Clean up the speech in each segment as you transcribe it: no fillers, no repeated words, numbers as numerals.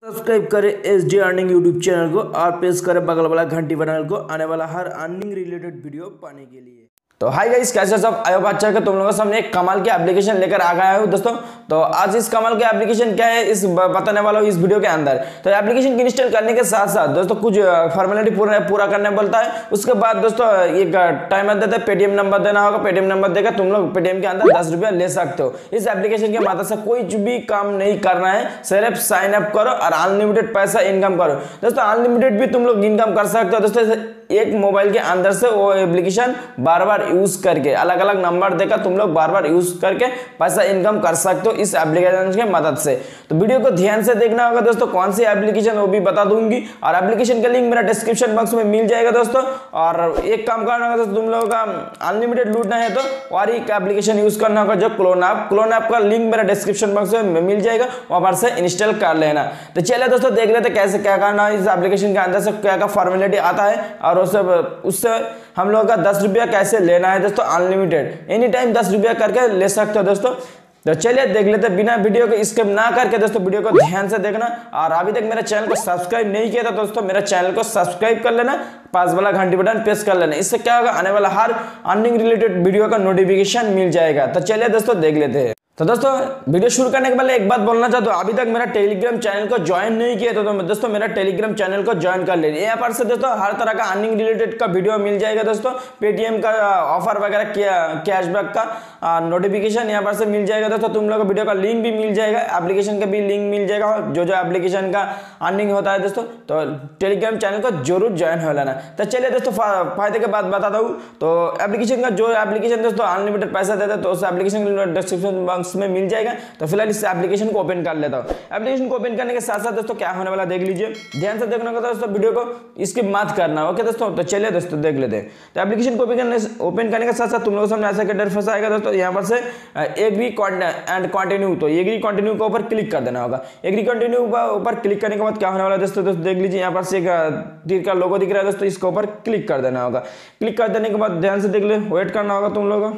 Subscribe करें S D earning YouTube channel को और प्रेस करें बगल वाला घंटी बटन को आने वाला हर अर्निंग रिलेटेड वीडियो पाने के लिए। तो हाय गाइस, कैसे सब आयो बात चल के तुम लोगों के सामने एक कमाल की एप्लीकेशन लेकर आ गया हूं दोस्तों। तो आज इस कमाल की एप्लीकेशन क्या है इस बताने वाला हूं इस वीडियो के अंदर। तो एप्लीकेशन की इंस्टॉल करने के साथ साथ दोस्तों कुछ फॉर्मेलिटी पूरा करने बोलता है। उसके बाद दोस्तों एक टाइमर देता है, पेटीएम नंबर देना होगा। पेटीएम नंबर देकर तुम लोग पेटीएम के अंदर 10 रुपया ले सकते हो। इस एप्लीकेशन की मदद से कोई भी काम नहीं करना है, सिर्फ साइन अप करो और अनलिमिटेड पैसा इनकम करो। दोस्तों अनलिमिटेड भी तुम लोग इनकम कर सकते हो दोस्तों। एक मोबाइल के अंदर से वो एप्लीकेशन बार बार यूज करके अलग अलग नंबर देकर तुम लोग बार बार यूज करके पैसा इनकम कर सकते हो इस एप्लीकेशन की मदद से। तो वीडियो को ध्यान से देखना होगा दोस्तों। कौन सी एप्लीकेशन वो भी बता दूंगी और एप्लीकेशन का लिंक मेरा डिस्क्रिप्शन बॉक्स में मिल जाएगा दोस्तों। और एक काम करना होगा दोस्तों, तुम लोगों का अनलिमिटेड लूटना है तो और एक एप्लीकेशन यूज करना होगा जो क्लोन ऐप का लिंक मेरा डिस्क्रिप्शन बॉक्स में मिल जाएगा, वहां पर से इंस्टॉल कर लेना। तो चलिए दोस्तों देख लेते कैसे क्या करना है इस एप्लीकेशन के अंदर से, क्या क्या फॉर्मेलिटी आता है और उससे हम लोगों का 10 रुपया कैसे लेना है दोस्तों। अनलिमिटेड एनी टाइम 10 रुपया करके ले सकते हो दोस्तों। तो चलिए देख लेते बिना वीडियो को स्किप ना करके दोस्तों, वीडियो को ध्यान से देखना। और अभी तक मेरे चैनल को सब्सक्राइब नहीं किया था दोस्तों, मेरे चैनल को सब्सक्राइब कर लेना, पास वाला घंटी बटन प्रेस कर लेना। इससे क्या होगा, आने वाला हर अर्निंग रिलेटेड वीडियो का नोटिफिकेशन मिल जाएगा। तो चलिए दोस्तों देख लेते हैं। तो दोस्तों वीडियो शुरू करने के पहले एक बात बोलना चाहता हूँ, अभी तक मेरा टेलीग्राम चैनल को ज्वाइन नहीं किया तो दोस्तों मेरा टेलीग्राम चैनल को ज्वाइन कर लेंगे। यहाँ पर से दोस्तों हर तरह का अर्निंग रिलेटेड का वीडियो मिल जाएगा दोस्तों। पेटीएम का ऑफर वगैरह, कैशबैक का नोटिफिकेशन यहाँ पर से मिल जाएगा दोस्तों। तुम लोग को वीडियो का लिंक भी मिल जाएगा, एप्लीकेशन का भी लिंक मिल जाएगा, जो एप्लीकेशन का अर्निंग होता है दोस्तों। तो टेलीग्राम चैनल को जरूर ज्वाइन हो लेना। तो चलिए दोस्तों फायदे के बाद बताता हूँ। तो एप्लीकेशन का जो एप्लीकेशन दोस्तों अनलिमिटेड पैसा देता है तो उस एप्लीकेशन डिस्क्रिप्शन बॉक्स में मिल जाएगा। तो फिलहाल इस एप्लीकेशन को ओपन कर लेता हूं। एप्लीकेशन को ओपन करने के साथ साथ दोस्तों क्या होने वाला देख लीजिए, ध्यान से देखना होगा दोस्तों, वीडियो को स्किप मत करना। ओके दोस्तों, तो चलिए दोस्तों देख लेते हैं। तो एप्लीकेशन को ओपन करने के साथ साथ तुम लोगों के सामने ऐसा इंटरफेस आएगा दोस्तों। यहाँ पर से एग्री एंड कंटिन्यू, तो एग्री कंटिन्यू के ऊपर क्लिक कर देना होगा। एग्री कंटिन्यू ऊपर क्लिक करने के बाद क्या होने वाला दोस्तों देख लीजिए। यहाँ पर से एक तीर का लोगो दिख रहा है दोस्तों, इसके ऊपर क्लिक कर देना होगा। क्लिक कर देने के बाद ध्यान से देख ले, वेट करना होगा तुम लोगों को।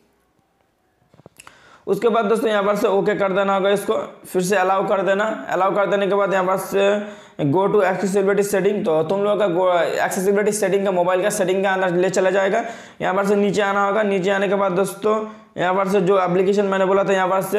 उसके बाद दोस्तों यहाँ पर से ओके कर देना होगा, इसको फिर से अलाउ कर देना। अलाउ कर देने के बाद यहाँ पर से गो टू एक्सेसिबिलिटी सेटिंग, तो तुम लोगों का एक्सेसिबिलिटी सेटिंग का मोबाइल का सेटिंग का अंदर ले चला जाएगा। यहाँ पर से नीचे आना होगा। नीचे आने के बाद दोस्तों यहाँ पर से जो एप्लीकेशन मैंने बोला था, यहाँ पर से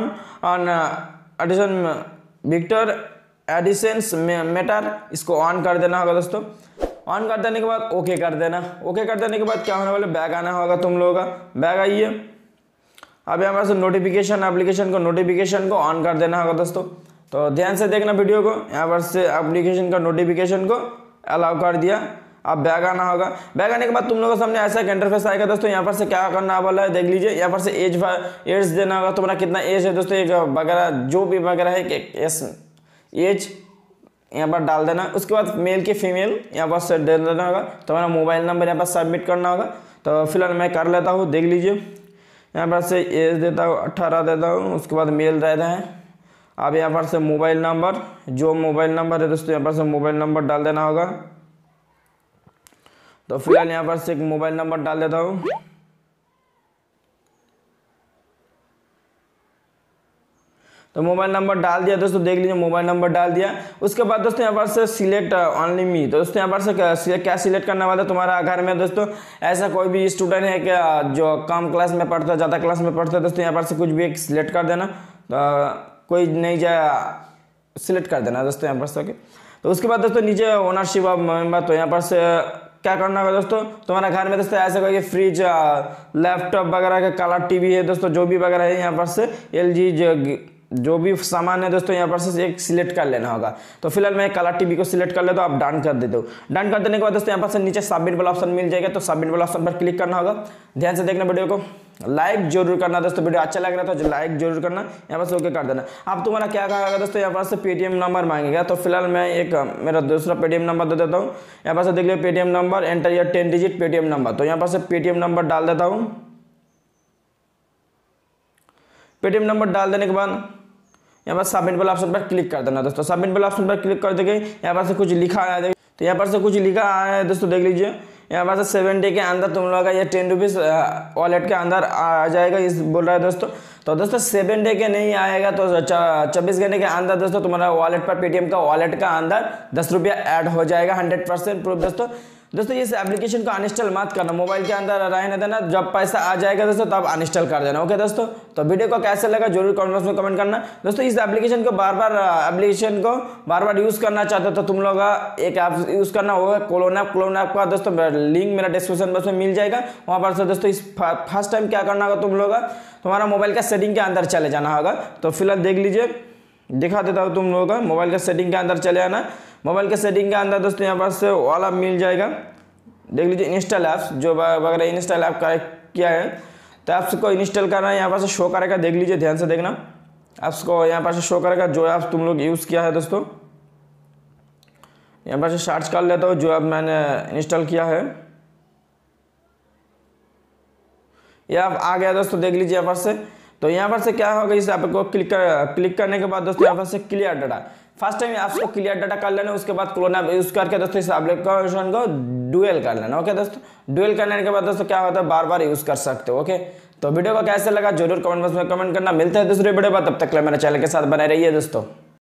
विक्टर एडिशंस मैटर, इसको ऑन कर देना होगा दोस्तों। ऑन कर देने के बाद ओके कर देना। ओके कर देने के बाद क्या होने वाला, बैग आना होगा तुम लोगों का। बैग आइए। अब यहाँ पर से नोटिफिकेशन एप्लीकेशन को ऑन कर देना होगा दोस्तों। तो ध्यान से देखना वीडियो को। यहाँ पर से एप्लीकेशन का नोटिफिकेशन को अलाउ कर दिया। अब बैग आना होगा। बैग आने के बाद तुम लोगों के सामने ऐसा एक इंटरफेस आएगा दोस्तों। यहाँ पर से क्या करना वाला है देख लीजिए। यहाँ पर से एज देना होगा, तुम्हारा कितना एज है दोस्तों, एक वगैरह जो भी वगैरह है एज यहाँ पर डाल देना। उसके बाद मेल की फीमेल यहाँ पर से दे देना होगा। तुम्हारा मोबाइल नंबर यहाँ पर सबमिट करना होगा। तो फिलहाल मैं कर लेता हूँ, देख लीजिए। यहाँ पर से एज देता हूँ 18 देता हूँ। उसके बाद मेल रहता है। अब यहाँ पर से मोबाइल नंबर, जो मोबाइल नंबर है दोस्तों यहाँ पर से मोबाइल नंबर डाल देना होगा। तो फिलहाल यहाँ पर से एक मोबाइल नंबर डाल देता हूँ। तो मोबाइल नंबर डाल दिया दोस्तों, देख लीजिए मोबाइल नंबर डाल दिया। उसके बाद दोस्तों यहाँ पर से सिलेक्ट ओनली मी, तो दोस्तों यहाँ पर से क्या सिलेक्ट करना वाला है, तुम्हारा घर में दोस्तों ऐसा कोई भी स्टूडेंट है क्या जो कम क्लास में पढ़ता है, ज़्यादा क्लास में पढ़ता है दोस्तों, यहाँ पर से कुछ भी एक सिलेक्ट कर देना। तो कोई नहीं जाए सिलेक्ट कर देना दोस्तों यहाँ पर से। तो उसके बाद दोस्तों नीचे ओनरशिप ऑफ मेंबर, तो यहाँ पर से क्या करना होगा दोस्तों, तुम्हारा घर में दोस्तों ऐसा कोई फ्रिज, लैपटॉप वगैरह का, कलर टीवी है दोस्तों, जो भी वगैरह है यहाँ पर से LG जो भी सामान है दोस्तों यहाँ पर से एक सिलेक्ट कर लेना होगा। तो फिलहाल मैं कलर टीवी को सिलेक्ट कर लेता हूँ। आप डन कर देते हो। डन कर देने के बाद दोस्तों यहाँ पर से नीचे सबमिट वाला ऑप्शन मिल जाएगा। तो सबमिट वाला ऑप्शन पर क्लिक करना होगा। ध्यान से देखना वीडियो को, लाइक जरूर करना दोस्तों। वीडियो अच्छा लग रहा था तो लाइक जरूर करना। यहाँ पर से ओके कर देना। अब तुम्हारा क्या कहा दोस्तों, यहाँ पर से पेटीएम नंबर मांगेगा। तो फिलहाल मैं एक मेरा दूसरा पेटीएम नंबर दे देता हूँ। यहाँ पर से देख लीजिए पेटीएम नंबर, एंटर या 10 डिजिट पेटीएम नंबर। तो यहाँ पर से पेटीएम नंबर डाल देता हूँ। पेटीएम नंबर डाल देने के बाद यहाँ पर सबमिट वाला ऑप्शन पर क्लिक कर देना दोस्तों। सबमिट वाला ऑप्शन पर क्लिक कर देंगे। यहाँ पर से कुछ लिखा आया, तो यहाँ पर से कुछ लिखा आया है दोस्तों, देख लीजिए। यहाँ पर से 7 डे के अंदर तुम लोगों का ये 10 रुपीज़ वॉलेट के अंदर आ जाएगा, इस बोल रहा है दोस्तों। तो दोस्तों 7 डे के नहीं आएगा तो 24 घंटे के अंदर दोस्तों तुम्हारा वॉलेट पर पेटीएम का वॉलेट का अंदर 10 रुपया ऐड हो जाएगा 100% प्रूफ दोस्तों इस एप्लीकेशन को अनइंस्टॉल मत करना, मोबाइल के अंदर रहने देना, जब पैसा आ जाएगा दोस्तों तब अनइंस्टॉल कर देना। ओके दोस्तों, तो वीडियो को कैसे लगा जरूर कमेंट बॉक्स में कमेंट करना। दोस्तों इस एप्लीकेशन को बार बार यूज करना चाहते हो तो तुम लोग एक ऐप यूज करना होगा क्लोन ऐप का दोस्तों लिंक मेरा डिस्क्रिप्शन बॉक्स में मिल जाएगा। वहाँ पर से दोस्तों इस फर्स्ट टाइम क्या करना होगा, तुम लोग तुम्हारा मोबाइल का सेटिंग के अंदर चले जाना होगा। तो फिलहाल देख लीजिए, दिखा देता हूँ तुम लोगों का मोबाइल के सेटिंग के अंदर चले आना। मोबाइल के सेटिंग के अंदर दोस्तों यहाँ पर से वाला मिल जाएगा, देख लीजिए इंस्टॉल ऐप्स, जो वगैरह इंस्टॉल ऐप किया है तो ऐप्स को इंस्टॉल करना है, यहाँ पर से शो करेगा, देख लीजिए ध्यान से देखना, ऐप्स को यहाँ पर से शो करेगा जो ऐप्स तुम लोग यूज़ किया है। दोस्तों यहाँ पर से सर्च कर लेता हूँ जो ऐप मैंने इंस्टॉल किया है, यह ऐप आ गया दोस्तों, देख लीजिए यहाँ पर से। तो यहाँ पर से क्या होगा, इस ऐप को क्लिक करने के बाद दोस्तों यहाँ पर से clear data, first time apps को क्लियर डाटा कर लेना, उसके बाद क्लोन ऐप यूज करके दोस्तों इस एप्लीकेशन को डुएल कर लेना। ओके दोस्तों, डुएल करने के बाद दोस्तों क्या होता है, बार बार यूज कर सकते हो। ओके, तो वीडियो को कैसे लगा जरूर कमेंट बॉक्स में कमेंट करना। मिलते हैं दूसरे वीडियो पर, तब तक के लिए मेरे चैनल के साथ बने रहिए दोस्तों।